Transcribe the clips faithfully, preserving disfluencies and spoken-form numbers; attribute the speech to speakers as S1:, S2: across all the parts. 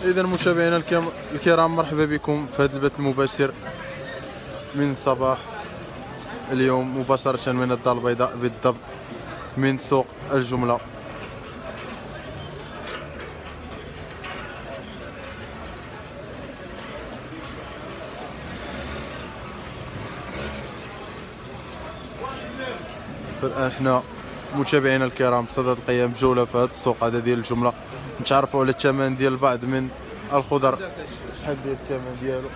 S1: إذا متابعينا الكرام، مرحبا بكم في هذا البث المباشر من صباح اليوم مباشرة من الدار البيضاء، بالضبط من سوق الجملة. فالآن حنا متابعينا الكرام بصدد القيام بجولة في هذا السوق هذا ديال الجملة، نتعرفوا على الثمن ديال بعض من الخضر، شحال ديال الثمن ديالو،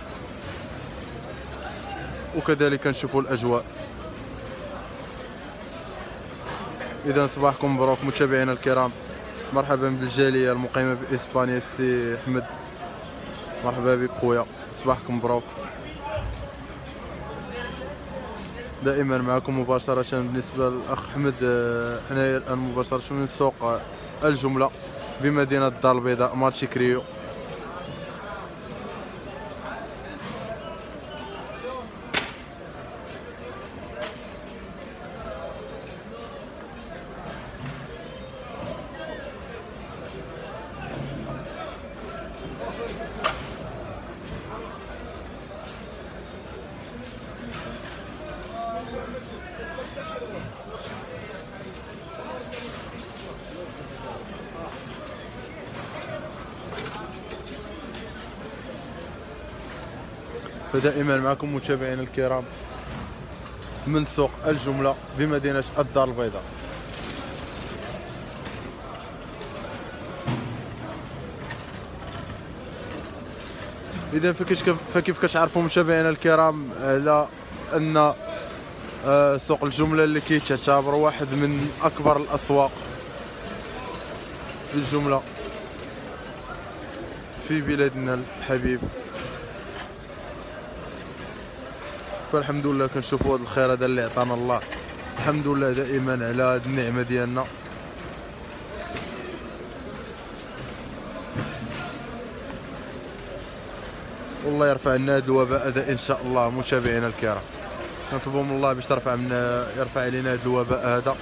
S1: وكذلك نشوفوا الأجواء. إذا صباحكم مبروك متابعينا الكرام، مرحبا بالجالية المقيمة بإسبانيا السي أحمد، مرحبا بك خويا، صباحكم مبروك. دائما معكم مباشرة بالنسبة للأخ أحمد، حنايا الآن مباشرة من سوق الجملة بمدينة الدار البيضاء، مارشي كريو. فدائما معكم متابعينا الكرام من سوق الجملة بمدينة الدار البيضاء. إذا فكيف كتعرفوا متابعينا الكرام على أن سوق الجملة اللي كيتعتبر واحد من أكبر الأسواق بالجملة في بلادنا الحبيب، فالحمد لله كنشوفوا هذا الخير هذا اللي عطانا الله، الحمد لله دائما على هذه النعمة ديالنا. والله يرفع لنا هذا الوباء هذا ان شاء الله متابعينا الكرام، نطلبوا من الله باش ترفع من يرفع علينا هذا الوباء هذا.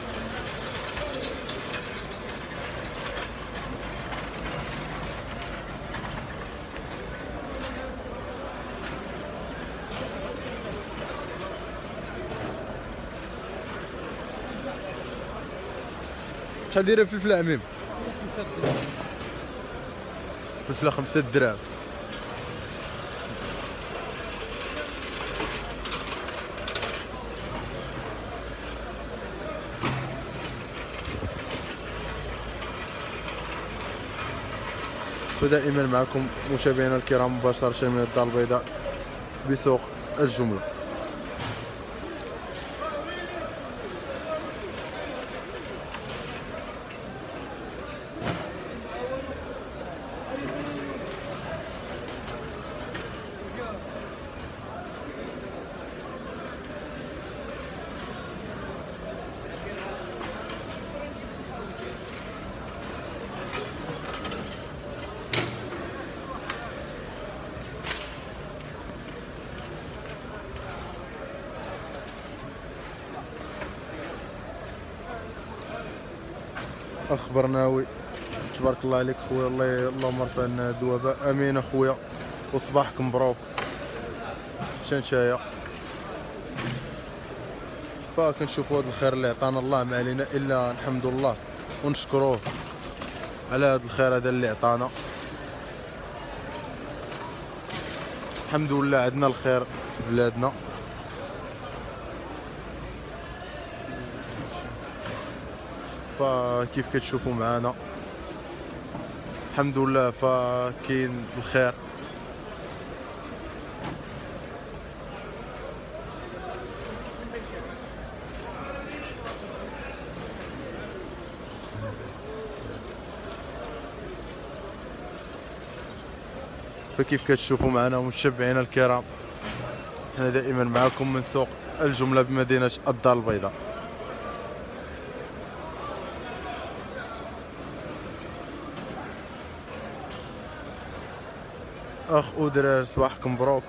S1: شحال دايره الفلفله عميم؟ فلفله خمسة دراهم. ودائما معكم متابعينا الكرام مباشرة من الدار البيضاء بسوق الجملة. اخ برناوي، تبارك الله عليك خويا، الله اللهم ارفع لنا هذا الوباء، امين اخويا، وصباحك مبروك. شنشايا فكنشوفوا هذا الخير اللي عطانا الله، ما علينا الا الحمد لله ونشكروه على هذا الخير هذا اللي عطانا. الحمد لله عندنا الخير في بلادنا. فكيف كتشوفوا معنا الحمد لله فكاين الخير. فكيف كتشوفوا معنا متابعينا الكرام، احنا دائما معكم من سوق الجملة بمدينة الدار البيضاء. اخ ودراري صباحكم مبروك.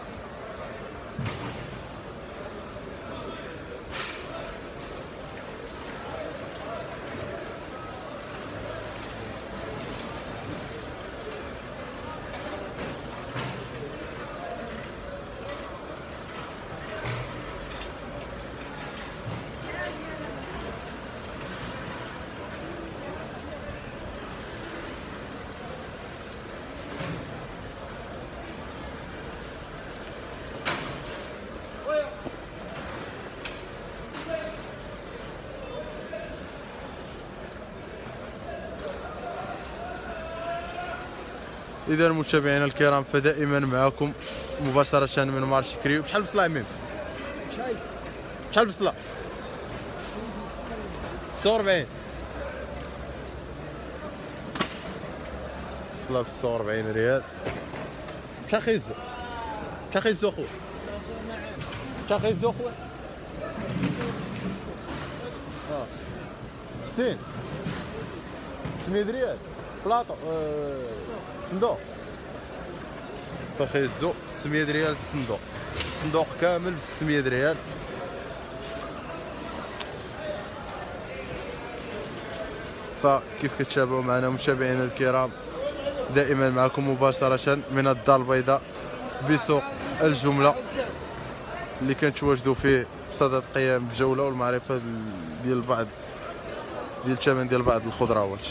S1: اذا متابعينا الكرام فدائما معكم مباشره من مارشي كريو. شحال بصله عميم؟ شحال بصله؟ ستة وأربعين بصله ب ستة وأربعين ريال. شحال خيزو؟ شحال خيزو خويا؟ شحال خيزو خويا؟ اه ستين ستمية ريال بلاطو أه... صندوق. فخيزو ستمية ريال الصندوق، الصندوق كامل ب ستمية ريال. فكيف كتشابهوا معنا متابعينا الكرام دائما معكم مباشرة من الدار البيضاء بسوق الجملة اللي كنتواجدوا فيه بصدد القيام بجولة والمعرفة ديال بعض ديال الثمن ديال بعض الخضروات.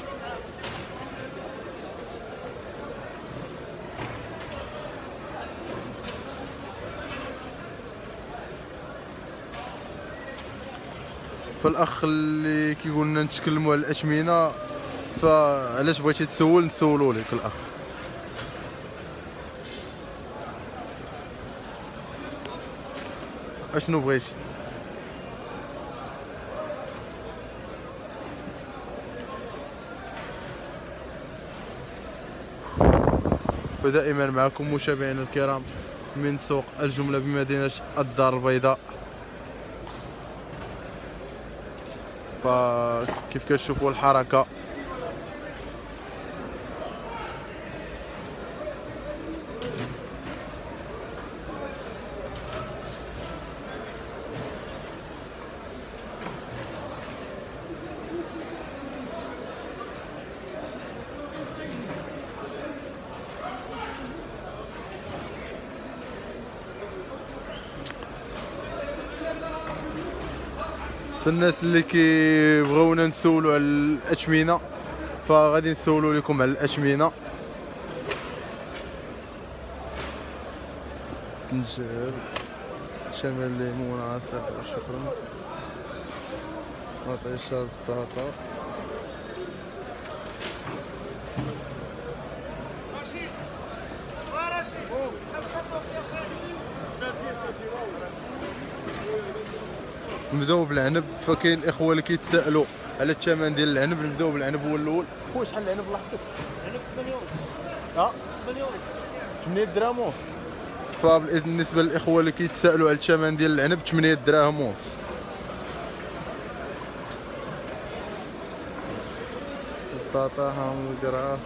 S1: فالاخ اللي كيقول لنا نتكلموا على الاثمنه، فعلاش بغيتي تسول نسولوا لك الاخ. اشنو بغيتي؟ فدائما معكم متابعينا الكرام من سوق الجمله بمدينه الدار البيضاء. فكيف كتشوفوا الحركه فالناس اللي كيبغيونا نسولوا على الاثمنه فغادي نسولوا لكم على الاثمنه. نجيب شمال الليمون عسل شكرا. مطيشه بطاطا نبداو بالعنب. فكاين الاخوه اللي كيتسائلوا على الثمن ديال العنب. نبداو بالعنب هو الاول. خويا شحال العنب لحظتك؟ العنب ثمانية ونص. اه ثمانية ونص ثمانية دراهم ونص. فبالنسبه للاخوه اللي كيتسائلوا على الثمن ديال العنب ثمانية دراهم ونص. البطاطا هامبرغر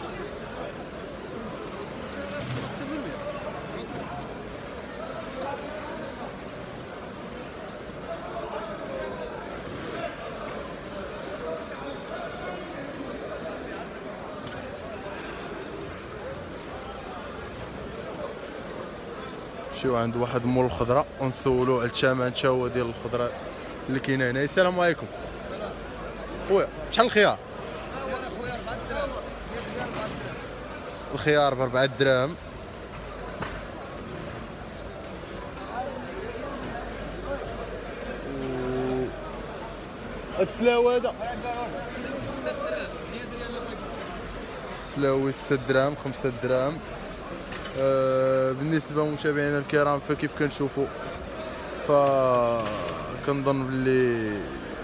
S1: نمشيو عند واحد مول الخضره ونسولو على الثمن تا هو ديال الخضره اللي كاينه هنا. السلام عليكم خويا، شحال الخيار؟ الخيار بربعة دراهم. هاد السلاوه هذا السلاوي ستة دراهم خمسة دراهم. آه بالنسبه لمتابعينا الكرام فكيف كنشوفوا فكنظن بلي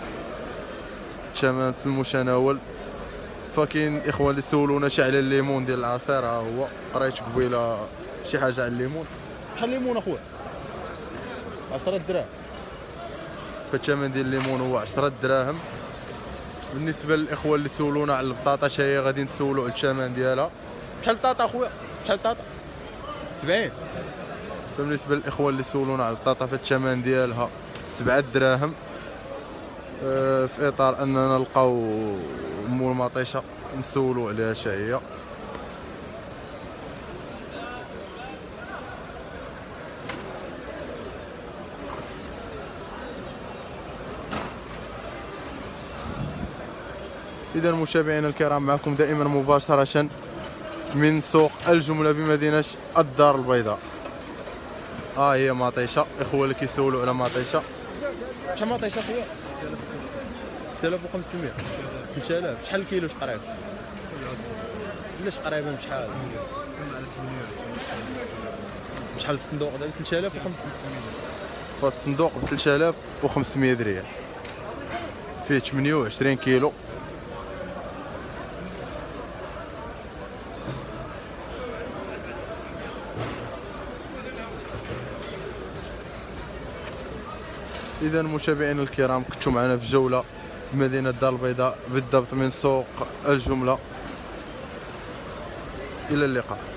S1: الثمن في المتناول. فكاين الاخوه اللي سولونا شي على الليمون ديال العصير. ها هو قريت قبيله شي حاجه على الليمون. شحال الليمون اخويا؟ عشرة دراهم. فالثمن ديال الليمون هو عشرة دراهم. بالنسبه للاخوه اللي سولونا على البطاطا حتى هي غادي نسولوا على الثمن ديالها. شحال البطاطا اخويا؟ شحال البطاطا؟ سبعين. بالنسبه للاخوه اللي سولونا على البطاطا فالثمن ديالها سبعة دراهم. أه في اطار اننا نلقاو مول مطيشه نسولوا عليها شا هي. اذا متابعينا الكرام معكم دائما مباشره من سوق الجمله بمدينه الدار البيضاء. اه هي مطيشه. اخوه اللي كيسولوا على مطيشه. شحال مطيشه خويا؟ ستة آلاف وخمسمية. ثلاثة آلاف. شحال الكيلو شقريب؟ علاش قريبه بشحال؟ بشحال الصندوق دابا ثلاثة آلاف وخمسمية؟ فالصندوق ب ثلاثة آلاف وخمسمية ريال فيه ثمانية وعشرين كيلو. إذا متابعينا الكرام كنتوا معنا في جولة بمدينة الدار البيضاء بالضبط من سوق الجملة. إلى اللقاء.